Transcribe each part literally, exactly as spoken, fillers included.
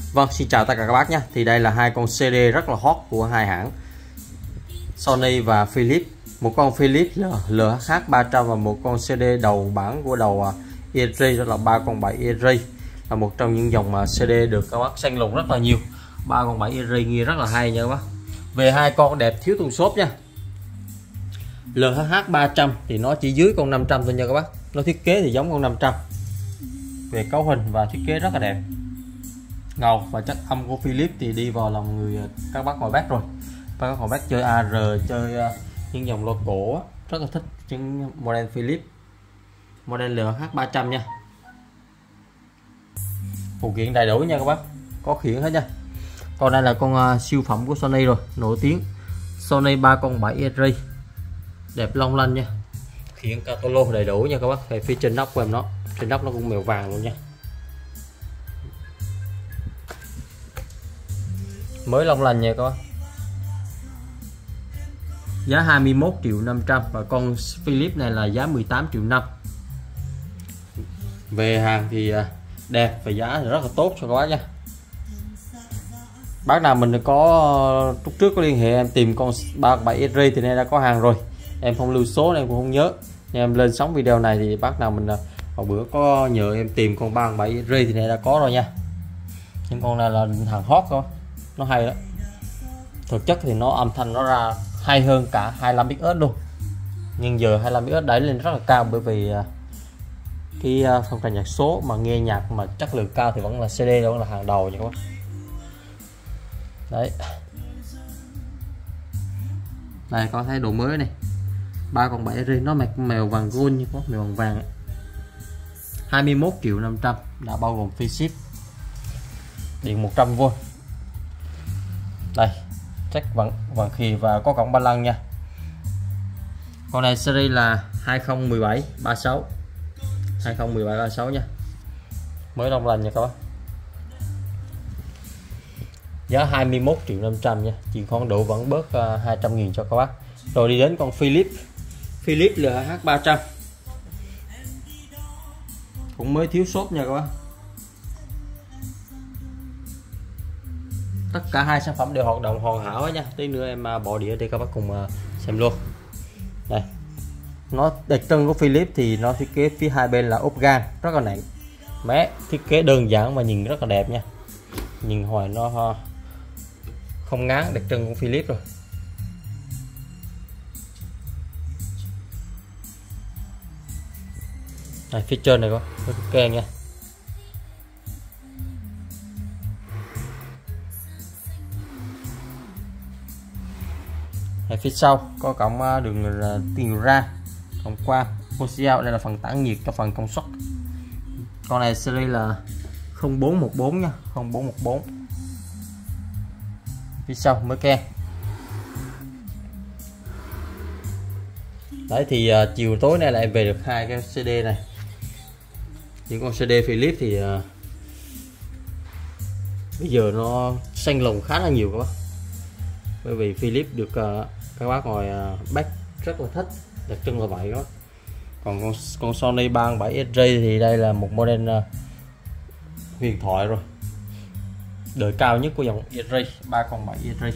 Vâng, xin chào tất cả các bác nhé. Thì đây là hai con xê đê rất là hot của hai hãng Sony và Philips. Một con Philips L H ba trăm và một con xê đê đầu bản của đầu Early, đó là ba con bảy Early, là một trong những dòng xê đê được các bác săn lùng rất là nhiều. Ba con bảy Early nghe rất là hay nha các bác. Về hai con đẹp thiếu thùng xốp nha. L H ba trăm thì nó chỉ dưới con năm trăm thôi nha các bác. Nó thiết kế thì giống con năm trăm về cấu hình và thiết kế rất là đẹp. Ngầu và chất âm của Philips thì đi vào lòng người các bác ngồi bác rồi. Các bác ngồi bác chơi a rờ, chơi những dòng loa cổ rất là thích những model Philips, model L H ba trăm nha. Phụ kiện đầy đủ nha các bác, có khiển hết nha. Còn đây là con uh, siêu phẩm của Sony rồi, nổi tiếng Sony ba con bảy Early, đẹp long lanh nha. Khiển catalog đầy đủ nha các bác. Về phía trên nóc của em nó, trên nóc nó cũng mèo vàng luôn nha, mới long lanh nha các bác. Giá hai mươi mốt triệu năm trăm và con Philips này là giá mười tám triệu năm. Về hàng thì đẹp và giá thì rất là tốt cho các bác nha. Bác nào mình có lúc trước có liên hệ em tìm con ba bảy Early thì nay đã có hàng rồi. Em không lưu số nên em cũng không nhớ. Nhưng em lên sóng video này thì bác nào mình hồi bữa có nhờ em tìm con ba bảy Early thì nay đã có rồi nha. Những con này là hàng hot thôi, nó hay đó. Thực chất thì nó âm thanh nó ra hay hơn cả hai mươi lăm ích ét luôn, nhưng giờ hai mươi lăm ích ét đẩy lên rất là cao, bởi vì cái phong trào nhạc số mà nghe nhạc mà chất lượng cao thì vẫn là xê đê, vẫn là hàng đầu nha các bác. Đấy, đây có thấy đồ mới này, ba con bảy Early nó mạch mèo vàng gold như có mèo vàng vàng ấy. hai mươi mốt triệu năm trăm đã bao gồm phí ship, điện một trăm vôn. Đây, chắc vàng vàng khì và có cổng ba lăng nha. Con này series là hai không một bảy ba sáu, hai không một bảy ba sáu nha, mới long lanh nha các bác. Giá hai mươi mốt triệu năm trăm nha, chỉ khoản độ vẫn bớt uh, hai trăm nghìn cho các bác. Rồi đi đến con Philips Philips L H ba trăm, cũng mới thiếu shop nha các bác. Tất cả hai sản phẩm đều hoạt động hoàn hảo nha. Tí nữa em bỏ đĩa để các bác cùng xem luôn. Đây, nó đặc trưng của Philips thì nó thiết kế phía hai bên là ốp gan rất là nặng, mé thiết kế đơn giản mà nhìn rất là đẹp nha. Nhìn hoài nó không ngán, đặc trưng của Philips rồi. Đây, phía trên này có thiết kế nha. Ở phía sau có cổng đường tiền ra, cổng qua Posio. Đây là phần tản nhiệt cho phần công suất. Con này series là không bốn một bốn nha, không bốn một bốn. Phía sau mới ke. Đấy thì uh, chiều tối nay lại về được hai cái xê đê này. Những con xê đê Philips thì uh, bây giờ nó xanh lồng khá là nhiều các bác, bởi vì Philips được uh, các bác ngồi uh, back rất là thích, đặc trưng là vậy đó. Còn con, con Sony ba bảy Early thì đây là một model uh, huyền thoại rồi, đời cao nhất của dòng Early, ba con bảy Early.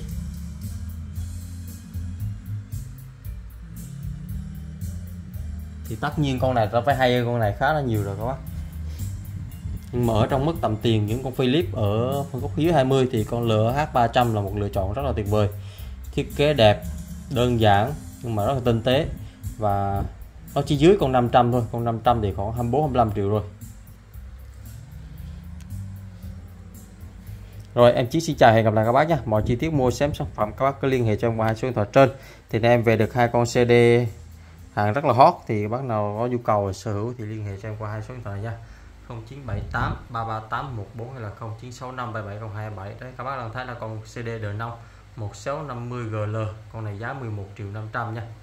Thì tất nhiên con này nó phải hay hơn con này khá là nhiều rồi các bác. Nhưng mà ở trong mức tầm tiền những con Philips ở phân khúc dưới hai mươi thì con L H ba trăm là một lựa chọn rất là tuyệt vời. Thiết kế đẹp, đơn giản nhưng mà rất là tinh tế, và nó chỉ dưới con năm trăm thôi. Con năm trăm thì khoảng hai mươi bốn hai mươi lăm triệu rồi. Rồi em Chí xin chào, hẹn gặp lại các bác nhé. Mọi chi tiết mua sắm sản phẩm các bác cứ liên hệ cho em qua hai số điện thoại trên. Thì em về được hai con xê đê hàng rất là hot, thì bác nào có nhu cầu sở hữu thì liên hệ cho em qua hai số điện thoại nha, không chín bảy tám ba ba tám một bốn hay là không chín sáu năm bảy bảy không hai bảy. Đấy, các bác đang thấy là con xê đê đời nông một sáu năm mươi G L, con này giá mười một triệu năm trăm nha.